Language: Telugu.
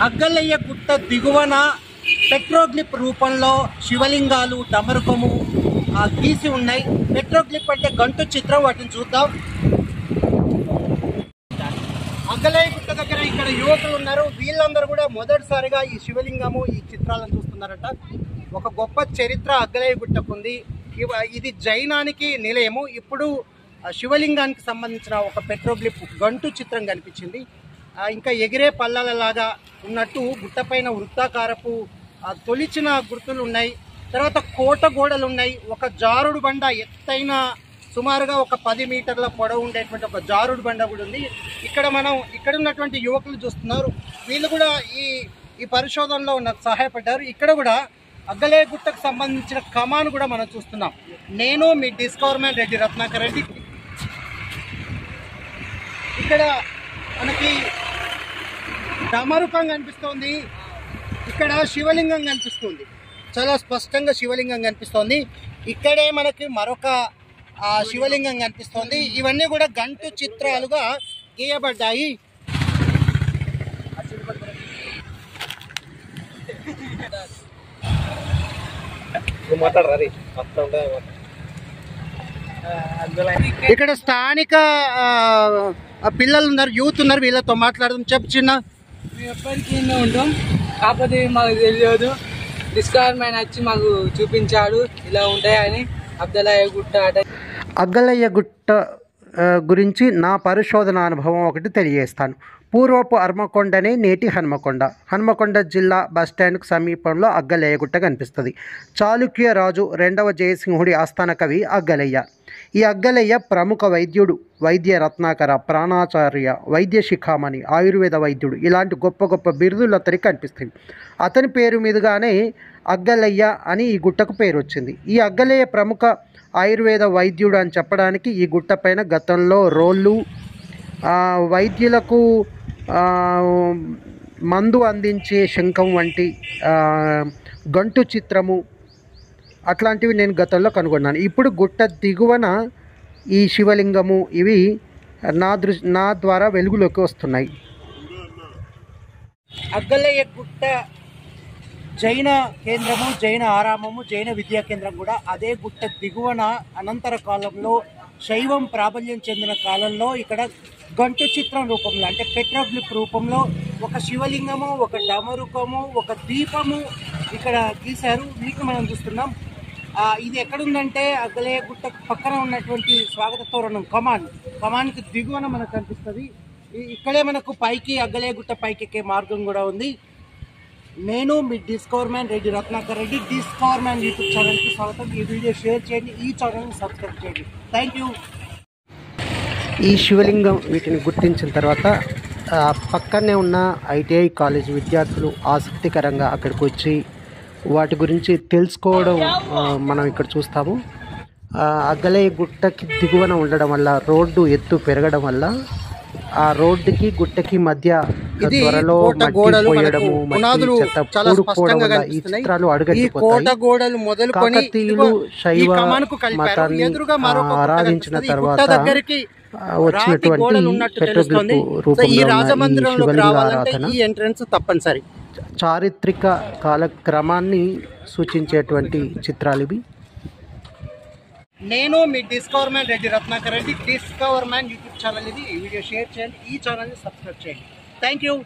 అగ్గలయ్య గుట్ట దిగువన పెట్రోగ్లిప్ రూపంలో శివలింగాలు డమరుకము గీసి ఉన్నాయి. పెట్రోగ్లిప్ అంటే గంటు చిత్రం, వాటిని చూద్దాం. అగ్గలయ్య గుట్ట దగ్గర ఇక్కడ యువకులు ఉన్నారు. వీళ్ళందరూ కూడా మొదటిసారిగా ఈ శివలింగము ఈ చిత్రాలను చూస్తున్నారట. ఒక గొప్ప చరిత్ర అగ్గలయ్య గుట్టకు ఉంది. ఇది జైనానికి నిలయము. ఇప్పుడు శివలింగానికి సంబంధించిన ఒక పెట్రోగ్లిప్ గంటు చిత్రం కనిపించింది. ఇంకా ఎగిరే పల్లాలలాగా ఉన్నట్టు గుట్టపైన వృత్తాకారపు తొలిచిన గుర్తులు ఉన్నాయి. తర్వాత కోట గోడలు ఉన్నాయి. ఒక జారుడు బండ, ఎత్తైన సుమారుగా ఒక 10 మీటర్ల పొడవు ఉండేటువంటి ఒక జారుడు బండ కూడా ఉంది. ఇక్కడ ఉన్నటువంటి యువకులు చూస్తున్నారు. వీళ్ళు కూడా ఈ పరిశోధనలో నాకు సహాయపడ్డారు. ఇక్కడ కూడా అగ్గలయ్య గుట్టకు సంబంధించిన కమాను కూడా మనం చూస్తున్నాం. నేను మీ డిస్కవర్ మ్యాన్ రెడ్డి రత్నాకర్ రెడ్డి. ఇక్కడ మనకి డమరుకం కనిపిస్తోంది. ఇక్కడ శివలింగం కనిపిస్తుంది. చాలా స్పష్టంగా శివలింగం కనిపిస్తోంది. ఇక్కడే మనకి మరొక శివలింగం కనిపిస్తోంది. ఇవన్నీ కూడా గంటు చిత్రాలుగా గీయబడ్డాయి. ఇక్కడ స్థానిక పిల్లలు ఉన్నారు, యూత్ ఉన్నారు. వీళ్ళతో మాట్లాడదాం. చెప్పు చిన్న. మేము ఎప్పటికీ ఉంటాం, కాకపోతే మాకు తెలియదు. డిస్కవర్ మ్యాన్ వచ్చి మాకు చూపించాడు ఇలా ఉంటాయని. అగ్గలయ్య గుట్ట గురించి నా పరిశోధన అనుభవం ఒకటి తెలియజేస్తాను. పూర్వపు హన్మకొండనే నేటి హన్మకొండ జిల్లా బస్టాండ్కు సమీపంలో అగ్గలయ్య గుట్ట కనిపిస్తుంది. చాళుక్య రాజు 2వ జయసింహుడి ఆస్థాన కవి అగ్గలయ్య. ఈ అగ్గలయ్య ప్రముఖ వైద్యుడు, వైద్య రత్నాకర, ప్రాణాచార్య, వైద్య శిఖామణి, ఆయుర్వేద వైద్యుడు, ఇలాంటి గొప్ప గొప్ప బిరుదులు అతనికి కనిపిస్తాయి. అతని పేరు మీదుగానే అగ్గలయ్య అని ఈ గుట్టకు పేరు వచ్చింది. ఈ అగ్గలయ్య ప్రముఖ ఆయుర్వేద వైద్యుడు అని చెప్పడానికి ఈ గుట్ట పైన గతంలో రోళ్ళు, వైద్యులకు మందు అందించే శంఖం వంటి గంటు చిత్రము అట్లాంటివి నేను గతంలో కనుగొన్నాను. ఇప్పుడు గుట్ట దిగువన ఈ శివలింగము ఇవి నా ద్వారా వెలుగులోకి వస్తున్నాయి. అగ్గలయ్య గుట్ట జైన కేంద్రము, జైన ఆరామము, జైన విద్యా కేంద్రం కూడా అదే గుట్ట దిగువన అనంతర కాలంలో శైవం ప్రాబల్యం చెందిన కాలంలో ఇక్కడ గంటు చిత్రం రూపంలో అంటే పెట్రోగ్లిప్ రూపంలో ఒక శివలింగము, ఒక డమరుకము, ఒక దీపము ఇక్కడ గీశారు. వీటిని మనం చూస్తున్నాం. ఇది ఎక్కడుందంటే అగ్గలయ్య గుట్ట పక్కన ఉన్నటువంటి స్వాగత తోరణం కమాన్కి దిగువన మనకు కనిపిస్తుంది. ఇక్కడే మనకు పైకి అగ్గలయ్య గుట్ట పైకి ఎక్కే మార్గం కూడా ఉంది. నేను మీ discover man Reddy Ratnakar Reddy. Discover man YouTube ఛానల్కి స్వాగతం. ఈ వీడియో షేర్ చేయండి, ఈ ఛానల్ని సబ్స్క్రైబ్ చేయండి. Thank you. ఈ శివలింగం వీటిని గుర్తించిన తర్వాత పక్కనే ఉన్న ఐటీఐ కాలేజ్ విద్యార్థులు ఆసక్తికరంగా అక్కడికి వచ్చి వాటి గురించి తెలుసుకోవడం మనం ఇక్కడ చూస్తాము. అగ్గలయ్య గుట్టకి దిగువన ఉండడం వల్ల రోడ్డు ఎత్తు పెరగడం వల్ల ఆ రోడ్డుకి గుట్టకి మధ్య త్వరలో పోయడము, ఈ చిత్రాలు అడుగట్టిపోతాయి. కాకతీయులు శైవ మతాన్ని ఆరాధించిన తర్వాత వచ్చినటువంటి పెట్రోగ్లిప్ రూపంలో శివలింగ ఆరాధన చారిత్రక కాలక్రమాన్ని సూచించేటువంటి చిత్రాలు ఇవి. నేను మీ discover man Reddy Ratnakar Reddy. Discover man YouTube channel ఇది. ఈ వీడియో షేర్ చేయండి, ఈ ఛానల్ని సబ్స్క్రైబ్ చేయండి. Thank you.